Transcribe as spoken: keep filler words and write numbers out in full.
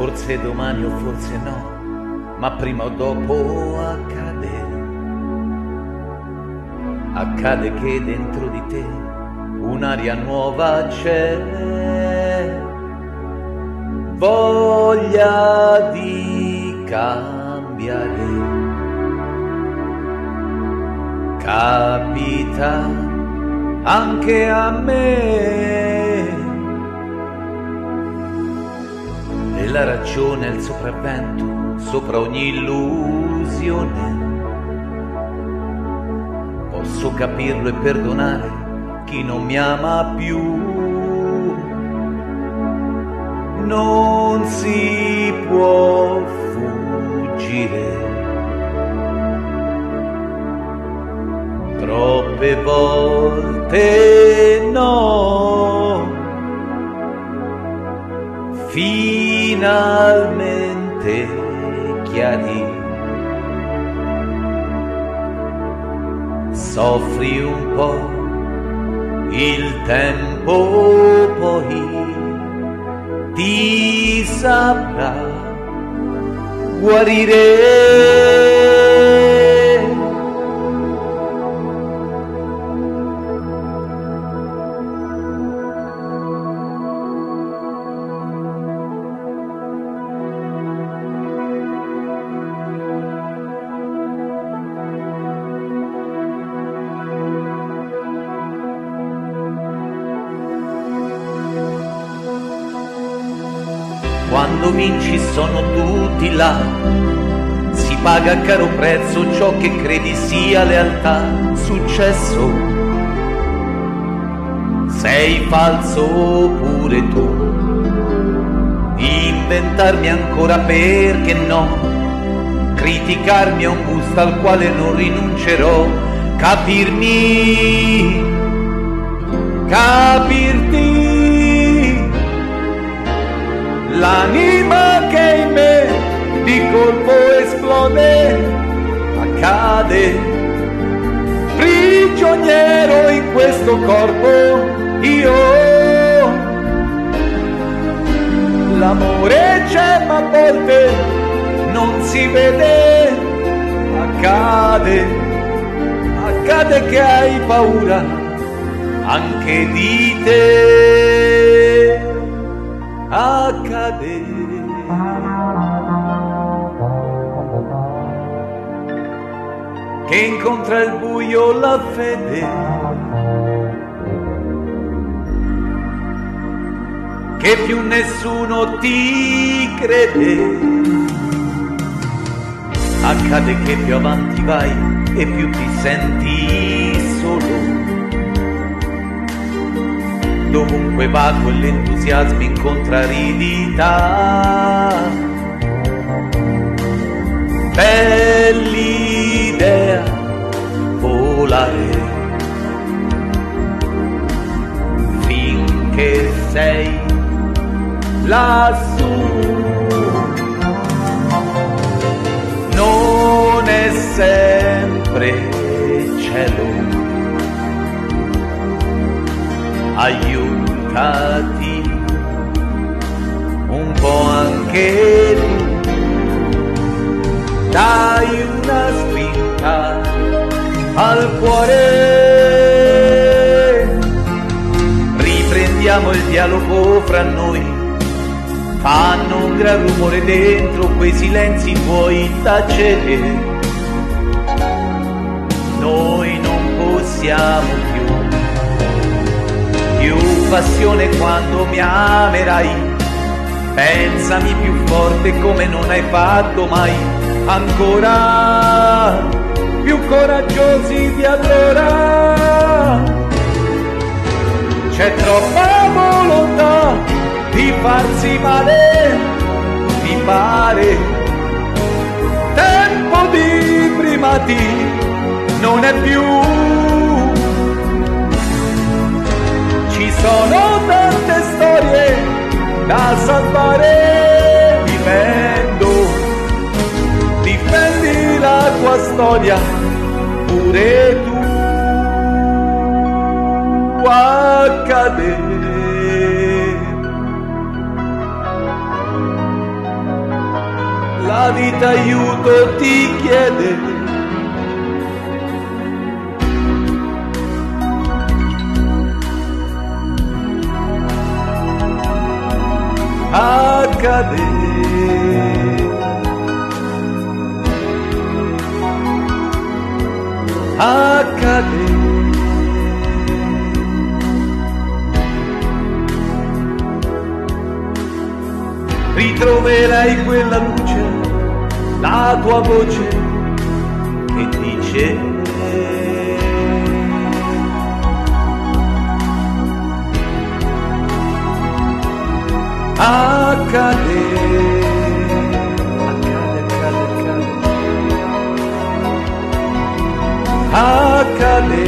forse domani o forse no, ma prima o dopo accade. Accade che dentro di te un'aria nuova c'è, voglia di cambiare. Capita anche a me, e la ragione è il sopravvento sopra ogni illusione. Posso capirlo e perdonare chi non mi ama più. Non si può fuggire. Troppe volte no. Finalmente chiarì. Soffri un po', il tempo poi ti saprà guarire. Quando vinci sono tutti là, si paga a caro prezzo ciò che credi sia lealtà. Successo, sei falso pure tu, inventarmi ancora perché no, criticarmi è un gusto al quale non rinuncerò. Capirmi, capirti, l'anima che in me di colpo esplode, accade, prigioniero in questo corpo io. L'amore c'è ma a volte non si vede, accade, accade che hai paura anche di te. Accade che incontra il buio la fede, che più nessuno ti crede. Accade che più avanti vai e più ti senti solo. Dovunque va quell'entusiasmo incontra aridità. Bell'idea volare finché sei lassù. Non è sempre cielo, aiutati un po' anche tu, dai una spinta al cuore, riprendiamo il dialogo fra noi, fanno un gran rumore dentro quei silenzi tuoi, tacere, noi non possiamo più. Più passione quando mi amerai, pensami più forte come non hai fatto mai, ancora più coraggiosi di allora. C'è troppa volontà di farsi male, mi pare, tempo di primati non è più. Ci sono tante storie da salvare vivendo, difendi la tua storia pure tu. Accade la vita aiuto ti chiede. Accade, accade, ritroverai quella luce, la tua voce che dice accade, accade, accade, accade, accade.